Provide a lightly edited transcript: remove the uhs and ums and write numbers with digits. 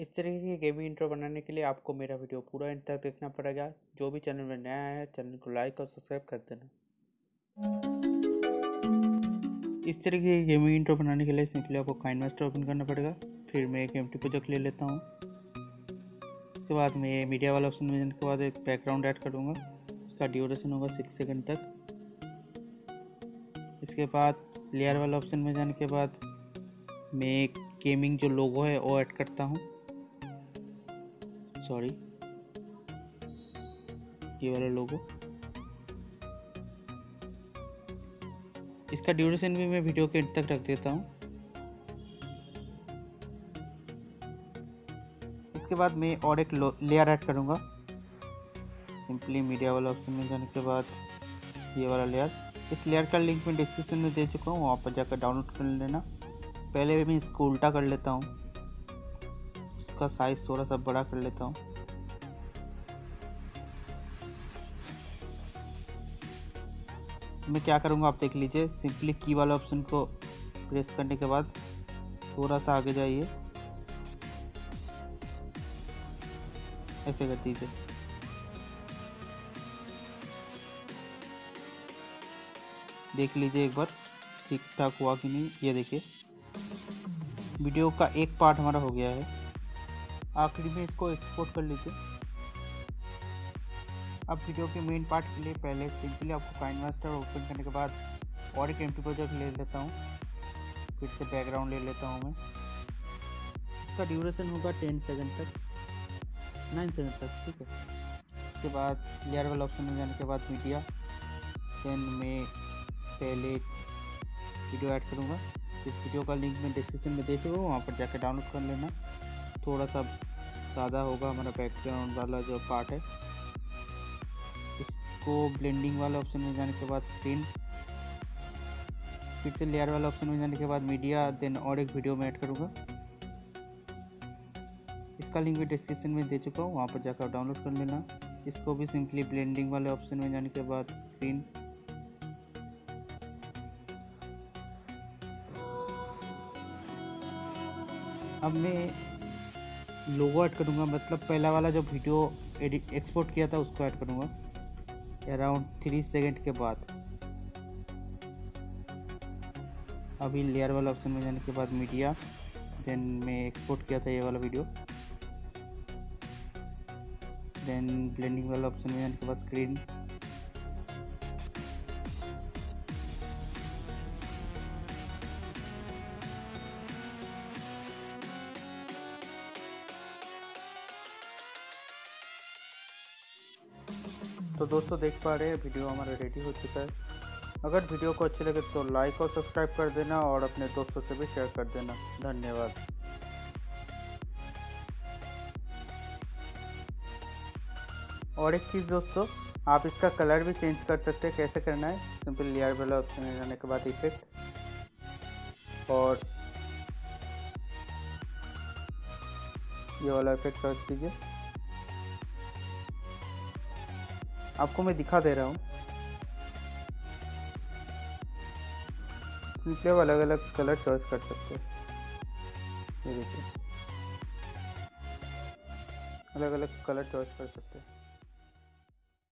इस तरीके की गेमिंग इंट्रो बनाने के लिए आपको मेरा वीडियो पूरा एंड तक देखना पड़ेगा। जो भी चैनल में नया है चैनल को लाइक और सब्सक्राइब कर देना। इस तरीके की गेमिंग इंट्रो बनाने के लिए सिंपली आपको काइनमास्टर ओपन करना पड़ेगा। फिर मैं एक एम्प्टी प्रोजेक्ट ले लेता हूँ। उसके बाद मैं मीडिया वाला ऑप्शन में जाने के बाद एक बैकग्राउंड ऐड करूँगा। उसका ड्यूरेशन होगा 6 सेकंड तक। इसके बाद लेयर वाला ऑप्शन में जाने के बाद मैं एक गेमिंग जो लोगो है वो ऐड करता हूँ। सॉरी, ये वाला लोगो। इसका ड्यूरेशन भी मैं वीडियो के एंड तक रख देता हूँ। इसके बाद मैं और एक लेयर ऐड करूँगा। सिंपली मीडिया वाला ऑप्शन में जाने के बाद ये वाला लेयर, इस लेयर का लिंक मैं डिस्क्रिप्शन में दे चुका हूँ, वहाँ पर जाकर डाउनलोड कर लेना। पहले मैं इसको उल्टा कर लेता हूँ, इसका साइज थोड़ा सा बड़ा कर लेता हूँ। मैं क्या करूँगा आप देख लीजिए। सिंपली की वाला ऑप्शन को प्रेस करने के बाद थोड़ा सा आगे जाइए, ऐसे कर दीजिए। देख लीजिए एक बार ठीक ठाक हुआ कि नहीं। ये देखिए वीडियो का एक पार्ट हमारा हो गया है। आखिरी में इसको एक्सपोर्ट कर लीजिए। अब वीडियो के मेन पार्ट के लिए पहले सिंपली आपको काइनमास्टर ओपन करने के बाद और एक एम्प्टी प्रोजेक्ट ले लेता हूँ। फिर से बैकग्राउंड ले लेता हूँ मैं। इसका ड्यूरेशन होगा 10 सेकंड तक, 9 सेकंड तक, ठीक है। उसके बाद लेयर वाला ऑप्शन में जाने के बाद मीडिया, देन मैं पहले वीडियो ऐड करूँगा। इस वीडियो का लिंक मैं डिस्क्रिप्शन में दे चुका हूँ, वहाँ पर जाकर डाउनलोड कर लेना। थोड़ा सा ज़्यादा होगा हमारा बैकग्राउंड वाला जो पार्ट है। इसको ब्लेंडिंग वाला ऑप्शन में जाने के बाद स्क्रीन, फिर से लेयर वाला ऑप्शन में जाने के बाद मीडिया, देन और एक वीडियो में ऐड करूँगा। इसका लिंक भी डिस्क्रिप्शन में दे चुका हूँ, वहाँ पर जाकर डाउनलोड कर लेना। इसको भी सिंपली ब्लेंडिंग वाले ऑप्शन में जाने के बाद स्क्रीन, अब मैं लोगो ऐड करूँगा। मतलब पहला वाला जो वीडियो एडिट एक्सपोर्ट किया था उसको ऐड करूँगा अराउंड 3 सेकंड के बाद। अभी लेयर वाला ऑप्शन में जाने के बाद मीडिया, देन मैं एक्सपोर्ट किया था ये वाला वीडियो, देन ब्लेंडिंग वाला ऑप्शन में जाने के बाद स्क्रीन, तो दोस्तों देख पा रहे हैं वीडियो हमारा रेडी हो चुका है। अगर वीडियो को अच्छी लगे तो लाइक और सब्सक्राइब कर देना और अपने दोस्तों से भी शेयर कर देना। धन्यवाद। और एक चीज़ दोस्तों, आप इसका कलर भी चेंज कर सकते हैं। कैसे करना है, सिंपल लेयर वाला ऑप्शन में जाने के बाद इफेक्ट, और ये वाला इफेक्ट सर्च कीजिए। आपको मैं दिखा दे रहा हूँ। सिंपली अलग अलग कलर चॉइस कर सकते हैं। ये देखिए अलग अलग कलर चॉइस कर सकते हैं।